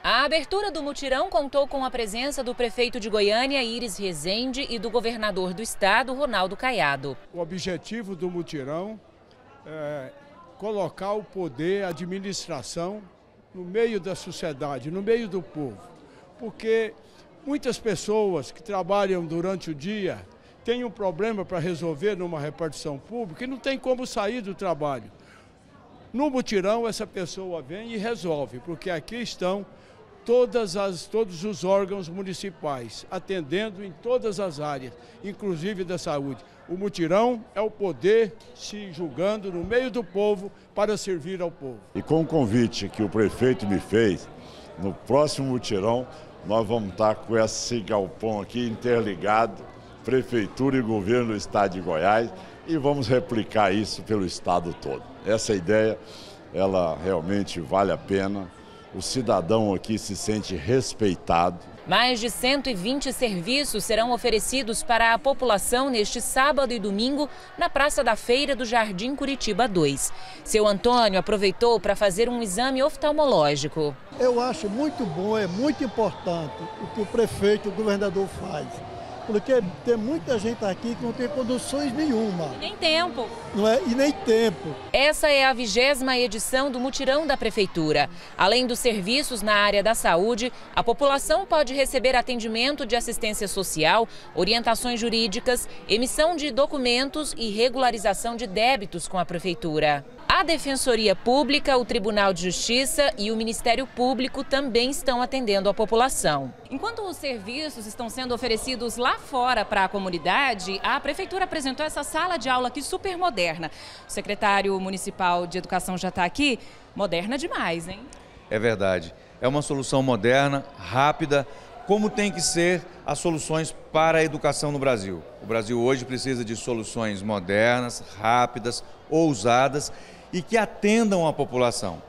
A abertura do mutirão contou com a presença do prefeito de Goiânia, Iris Rezende, e do governador do estado, Ronaldo Caiado. O objetivo do mutirão é colocar o poder, a administração, no meio da sociedade, no meio do povo. Porque muitas pessoas que trabalham durante o dia têm um problema para resolver numa repartição pública e não tem como sair do trabalho. No mutirão, essa pessoa vem e resolve, porque aqui estão todos os órgãos municipais, atendendo em todas as áreas, inclusive da saúde. O mutirão é o poder se julgando no meio do povo para servir ao povo. E com o convite que o prefeito me fez, no próximo mutirão, nós vamos estar com esse galpão aqui interligado, prefeitura e governo do estado de Goiás, e vamos replicar isso pelo estado todo. Essa ideia, ela realmente vale a pena. O cidadão aqui se sente respeitado. Mais de 120 serviços serão oferecidos para a população neste sábado e domingo na Praça da Feira do Jardim Curitiba 2. Seu Antônio aproveitou para fazer um exame oftalmológico. Eu acho muito bom, é muito importante o que o prefeito e o governador faz. Porque tem muita gente aqui que não tem condições nenhuma. E nem tempo. Não é? E nem tempo. Essa é a 20ª edição do mutirão da Prefeitura. Além dos serviços na área da saúde, a população pode receber atendimento de assistência social, orientações jurídicas, emissão de documentos e regularização de débitos com a Prefeitura. A Defensoria Pública, o Tribunal de Justiça e o Ministério Público também estão atendendo a população. Enquanto os serviços estão sendo oferecidos lá fora para a comunidade, a Prefeitura apresentou essa sala de aula aqui super moderna. O secretário municipal de Educação já está aqui. Moderna demais, hein? É verdade. É uma solução moderna, rápida, como tem que ser as soluções para a educação no Brasil. O Brasil hoje precisa de soluções modernas, rápidas, ousadas e que atendam a população.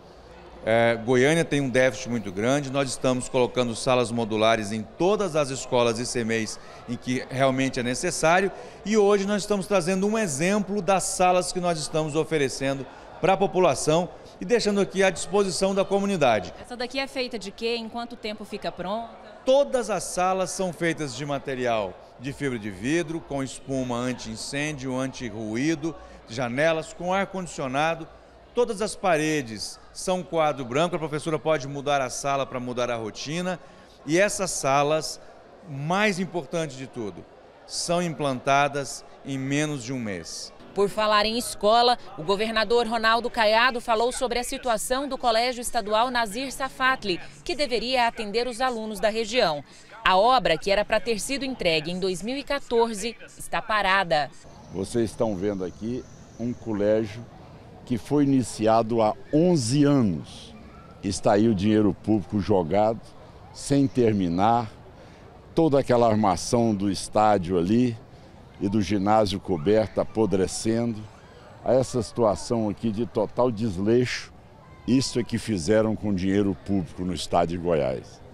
Goiânia tem um déficit muito grande, nós estamos colocando salas modulares em todas as escolas e CMEs em que realmente é necessário, e hoje nós estamos trazendo um exemplo das salas que nós estamos oferecendo para a população e deixando aqui à disposição da comunidade. Essa daqui é feita de quê? Em quanto tempo fica pronta? Todas as salas são feitas de material de fibra de vidro, com espuma anti-incêndio, anti-ruído, janelas com ar-condicionado. Todas as paredes são quadro branco, a professora pode mudar a sala para mudar a rotina. E essas salas, mais importante de tudo, são implantadas em menos de um mês. Por falar em escola, o governador Ronaldo Caiado falou sobre a situação do Colégio Estadual Nazir Safatli, que deveria atender os alunos da região. A obra, que era para ter sido entregue em 2014, está parada. Vocês estão vendo aqui um colégio que foi iniciado há 11 anos. Está aí o dinheiro público jogado, sem terminar, toda aquela armação do estádio ali e do ginásio coberto apodrecendo. A essa situação aqui de total desleixo, isso é que fizeram com dinheiro público no estado de Goiás.